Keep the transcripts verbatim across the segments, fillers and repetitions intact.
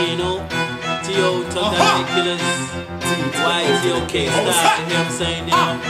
you know. T O, Tundra Killers, Y T O K style, you hear what I'm saying, you know.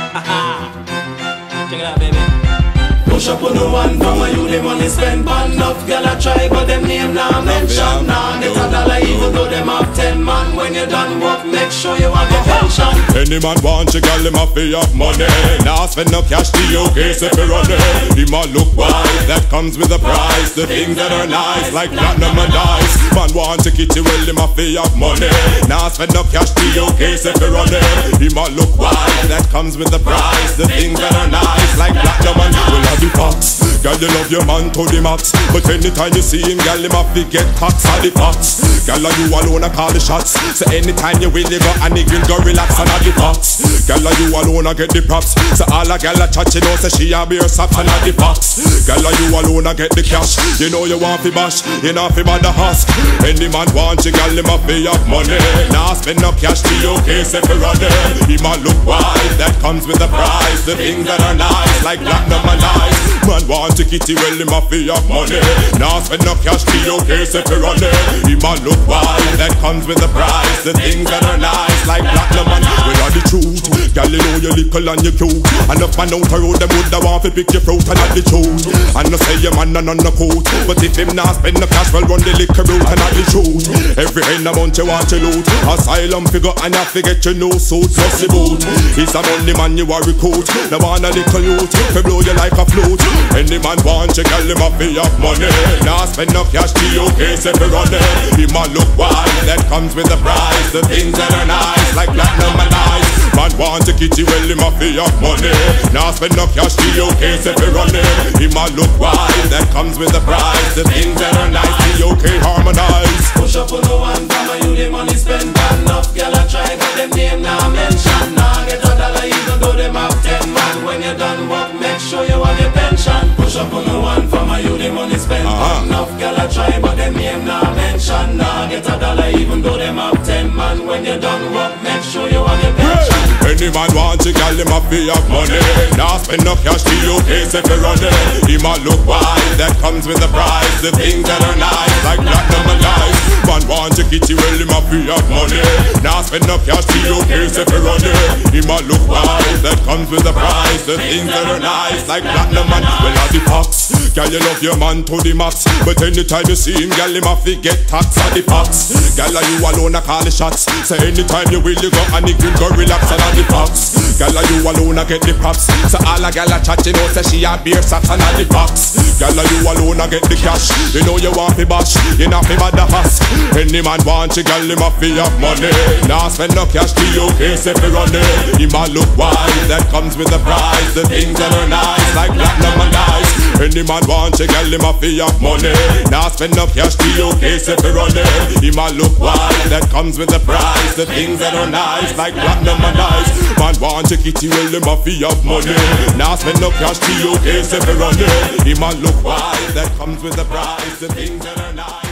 Haha. Check it out, baby. Push up on the one from where you the money spend. But enough girl I try, but them name now mention. Nah, get a dollar even though them have ten man. When you done work, make sure you have your pension. Any man want you, girl, him a fee of money. Now spend no cash, the okay, so if you run it. Him a look wise, that comes with a price. The things that are nice, like platinum and dice. Man want to kitty, well, him a fee of money. Now spend no cash, the okay, so if you run it. Him a look wise, that comes with a price. The things that are nice, like platinum and well, have the fox. Girl, you love your man to the max, but anytime you see him, girl, him a fi get tax on the fox. Girl, you alone a call the shots, so anytime you will, you go and nigga go relax and have the fox. Girl, you alone a get the props, so all a girl a chat, you know, say she a beer socks and have the fox. Girl, you alone a get the cash, you know you want fi bash, you know fi bad the husk. Any man want you, girl, him a pay up money. Now spend no cash, the okay, say for running. Him a look wise, that comes with the price. The things that are nice, like platinum and ice. Man want to kitty, well, him a pay up money. Now spend no cash, the okay, say for running. Him a look wise, that comes with the price. The things that are nice, like platinum and ice. Well, are the truth, girl, you know you little and you cute. And if man out the road, them would have want to pick your fruit and not the truth. And no say your man and on the coat, but if him not spend the cash, well, run the liquor route and not the truth. Every end a month you want to loot, asylum figure and you forget your new suit plus the boot. He's a money man you are recruit, no want a little youth, to blow you like a flute. Any man want you, girl, him a pay up money. Now spend no cash, the okay, say for running. Him a look wise, that comes with the price. The things that are nice, like platinum and ice. Man want to kitty, well, him a pay up money. Now spend no cash, the okay, say for running. Him a look wise, that comes with the price. The things that are nice, the okay, harmonize. Push up on the one from where you the money spend. But enough girl I try, but them name now mention. Nah, get a dollar even though them have ten man. When you done work, make sure you have your pension. Push up on the one from where you the money spend. But enough girl I try, but them name now mention. Nah, get a dollar even though them have ten man. When you done work, make sure you have your pension. Any man want you, girl, him a pay up money. Now spend no cash, the okay, say for running. Him a look wise, that comes with the price. The things that are nice, like platinum and ice. Man want you, kitty, well, him a pay up money. Now spend no cash, the okay, say for running. Him a look wise, that comes with the price. The things that are nice, like platinum and well, as the fox. Girl, you love your man to the max, but anytime you see him, girl, him a fi get tax on the fox. Girl, you alone a call the shots, so anytime you will, you go and nigga go relax and the fox. Girl, you alone a get the props, so all a girl a chat, you know, say she a beer socks and the fox. Girl, you alone a get the cash, you know you want fi bash, you know fi bad the husk. Any man want you, girl, him a fi have money. Now spend no cash, the okay, say fi running. Him a look wise, that comes with the price. The things that are nice, like platinum and ice. Any man want you, girl, him a fi have money. Now spend no cash, the okay, say fi running. Him a look wise, that comes with the price. The things that are nice, like platinum and ice. Man want you, kitty, well, him a fi have money. Now spend no cash, the okay, say fi running. Him a look wise, that comes with the price. The things that are nice.